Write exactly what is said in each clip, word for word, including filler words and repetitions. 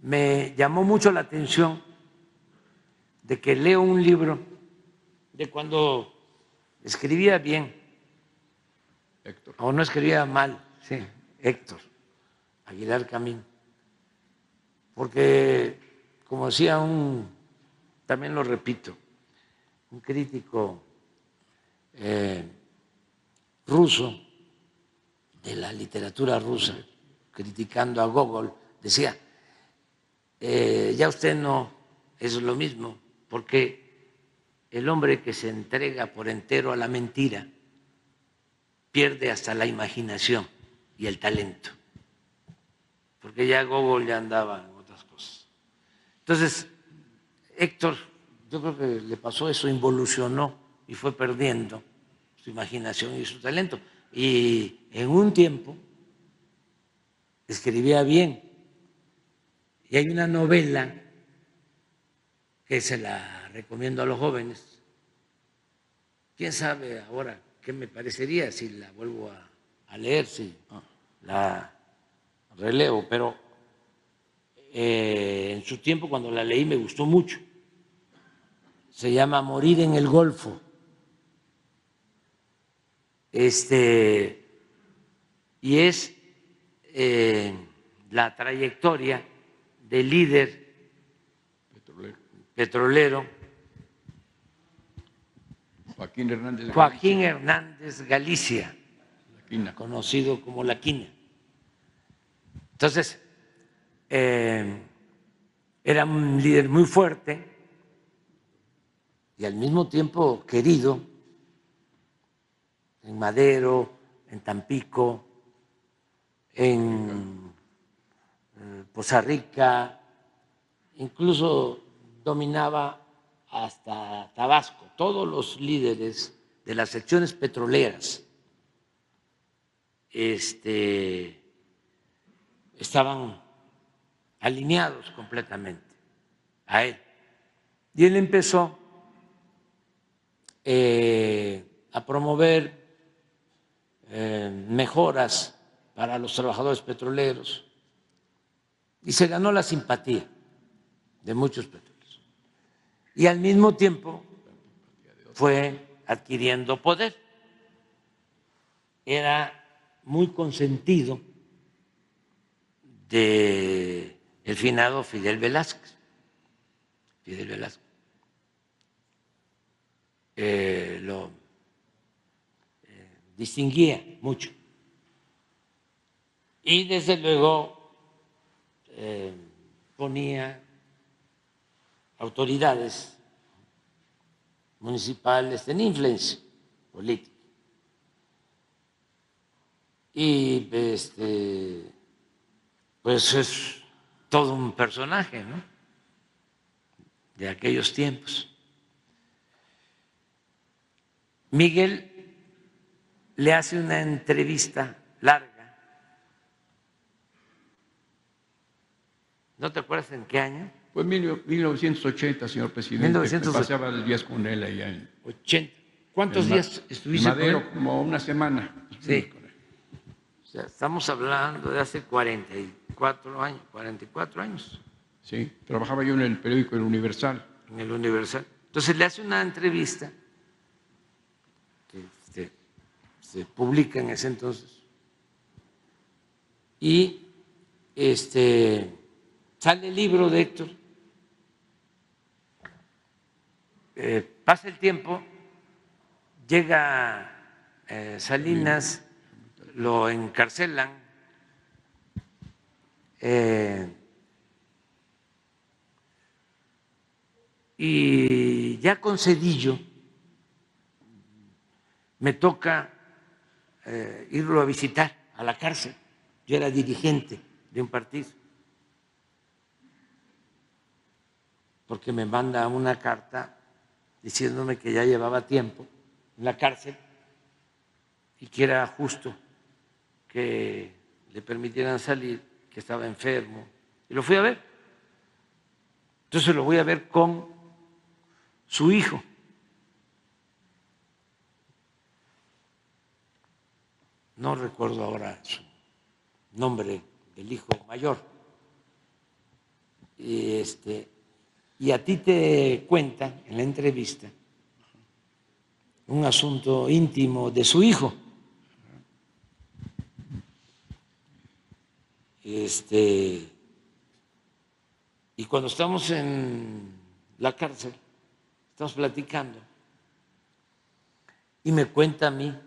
me llamó mucho la atención de que leo un libro de cuando escribía bien, Héctor. o no escribía mal, sí, Héctor Aguilar Camín, porque como decía un, también lo repito, un crítico eh, ruso de la literatura rusa, criticando a Gogol, decía, eh, ya usted no es lo mismo, porque el hombre que se entrega por entero a la mentira pierde hasta la imaginación y el talento, porque ya Gogol ya andaba en otras cosas. Entonces, Héctor, yo creo que le pasó eso, involucionó y fue perdiendo su imaginación y su talento. Y en un tiempo escribía bien. Y hay una novela que se la recomiendo a los jóvenes. ¿Quién sabe ahora qué me parecería si la vuelvo a, a leer, si la releo? Pero eh, en su tiempo, cuando la leí, me gustó mucho. Se llama Morir en el Golfo. Este, y es eh, la trayectoria del líder Petrolero. petrolero Joaquín Hernández Joaquín Galicia. Hernández Galicia, La Quina. conocido como La Quina. Entonces, eh, era un líder muy fuerte y al mismo tiempo querido en Madero, en Tampico, en eh, Poza Rica, incluso dominaba hasta Tabasco. Todos los líderes de las secciones petroleras este, estaban alineados completamente a él. Y él empezó eh, a promover eh, mejoras para los trabajadores petroleros y se ganó la simpatía de muchos petroleros. Y al mismo tiempo fue adquiriendo poder. Era muy consentido de el finado Fidel Velázquez. Fidel Velázquez. Eh, lo eh, distinguía mucho. Y desde luego eh, ponía autoridades municipales, tenía influencia política. Y este, pues es todo un personaje, ¿no? De aquellos tiempos. Miguel le hace una entrevista larga. ¿No te acuerdas en qué año? Fue en mil novecientos ochenta, señor presidente. mil novecientos ochenta. Pasaba el días con él allá en. ochenta. ¿Cuántos en días estuviste en Madero, con él? como una semana. Sí. O sea, estamos hablando de hace cuarenta y cuatro años, cuarenta y cuatro años. Sí, trabajaba yo en el periódico El Universal. En el Universal. Entonces le hace una entrevista que este, se publica en ese entonces y este, sale el libro de Héctor. Eh, pasa el tiempo, llega eh, Salinas, lo encarcelan. Eh, y ya con Zedillo me toca eh, irlo a visitar a la cárcel. Yo era dirigente de un partido, porque me manda una carta diciéndome que ya llevaba tiempo en la cárcel y que era justo que le permitieran salir, que estaba enfermo. Y lo fui a ver. Entonces lo voy a ver con su hijo. No recuerdo ahora su nombre del hijo mayor. este, y a ti te cuentan en la entrevista un asunto íntimo de su hijo. Este, y cuando estamos en la cárcel, estamos platicando, y me cuenta a mí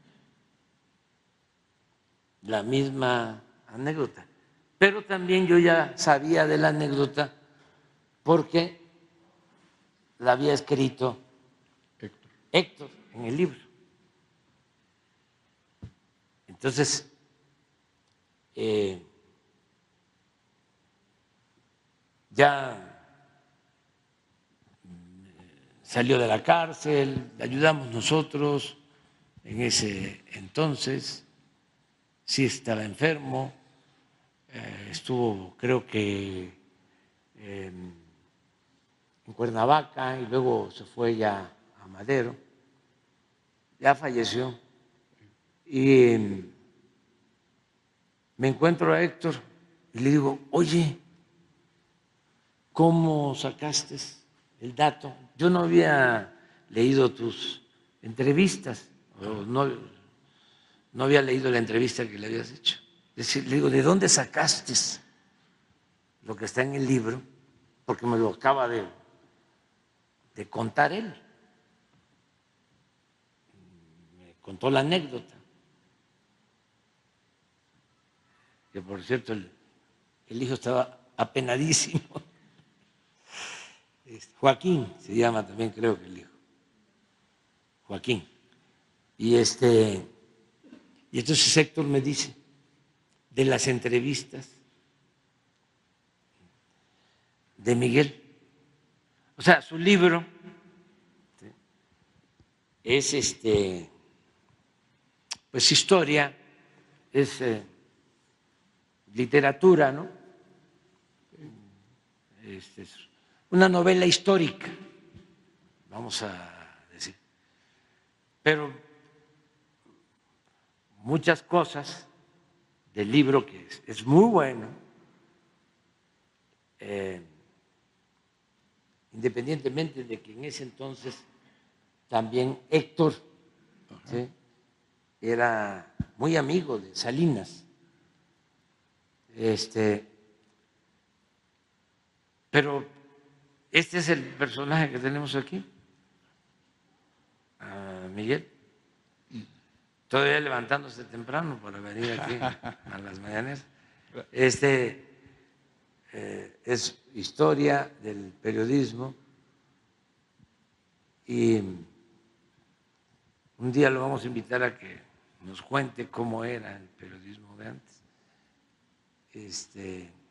la misma anécdota. Pero también yo ya sabía de la anécdota porque la había escrito Héctor. Héctor en el libro. Entonces, eh, ya salió de la cárcel, le ayudamos nosotros en ese entonces, sí estaba enfermo, eh, estuvo creo que eh, en Cuernavaca y luego se fue ya a Madero, ya falleció. Y eh, me encuentro a Héctor y le digo, oye, ¿cómo sacaste el dato? Yo no había leído tus entrevistas, o no, no había leído la entrevista que le habías hecho. Le digo, ¿de dónde sacaste lo que está en el libro? Porque me lo acaba de, de contar él. Me contó la anécdota. Que por cierto, el, el hijo estaba apenadísimo. Joaquín se llama también, creo que el hijo. Joaquín. Y este, y entonces Héctor me dice de las entrevistas de Miguel. O sea, su libro es este, pues historia, es eh, literatura, ¿no? Este, es una novela histórica, vamos a decir. Pero muchas cosas del libro, que es, es muy bueno, eh, independientemente de que en ese entonces también Héctor, ¿sí?, era muy amigo de Salinas, este, pero este es el personaje que tenemos aquí, a Miguel, todavía levantándose temprano para venir aquí a las mañanas. Este eh, es historia del periodismo y un día lo vamos a invitar a que nos cuente cómo era el periodismo de antes. Este,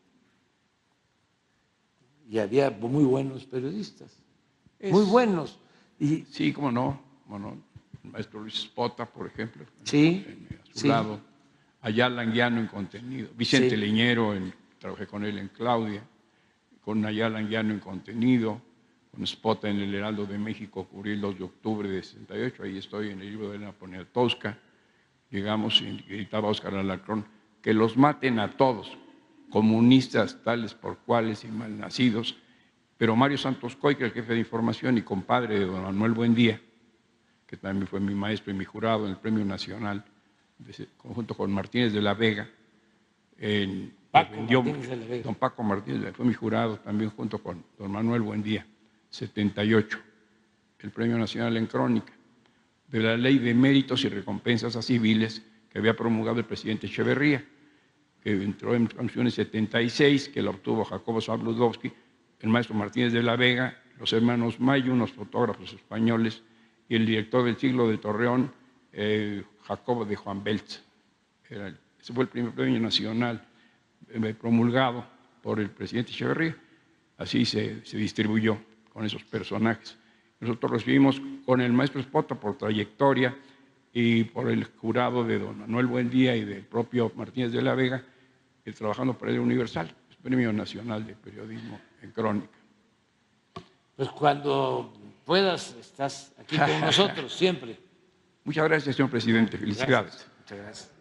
y había muy buenos periodistas, es, muy buenos. Y, sí, cómo no, cómo no. El maestro Luis Espota, por ejemplo, sí, en, a su sí. lado. Ayala Anguiano en contenido. Vicente sí. Leñero, en, trabajé con él en Claudia, con Ayala Anguiano en contenido, con Espota en el Heraldo de México, cubrí el dos de octubre de sesenta y ocho, ahí estoy en el libro de Elena Poniatowska. Llegamos y gritaba Óscar Alarcón, que los maten a todos, comunistas tales por cuales y malnacidos. Pero Mario Santos Coy, que es el jefe de información y compadre de don Manuel Buendía, que también fue mi maestro y mi jurado en el Premio Nacional, junto con Martínez de la Vega, en, Paco vendió, Martínez de la Vega. Don Paco Martínez fue mi jurado también junto con don Manuel Buendía, setenta y ocho, el Premio Nacional en Crónica, de la Ley de Méritos y Recompensas a Civiles que había promulgado el presidente Echeverría, que entró en funciones setenta y seis, que la obtuvo Jacobo Zabludovsky, el maestro Martínez de la Vega, los hermanos Mayo, unos fotógrafos españoles, y el director del Siglo de Torreón, eh, Jacobo de Juan Beltz. Era el, ese fue el primer premio nacional eh, promulgado por el presidente Echeverría. Así se, se distribuyó con esos personajes. Nosotros recibimos con el maestro Espota por trayectoria y por el jurado de don Manuel Buendía y del propio Martínez de la Vega, eh, trabajando para el Universal, el Premio Nacional de Periodismo en Crónica. Pues cuando puedas, estás aquí con nosotros siempre. Muchas gracias, señor presidente. Felicidades. Gracias. Muchas gracias.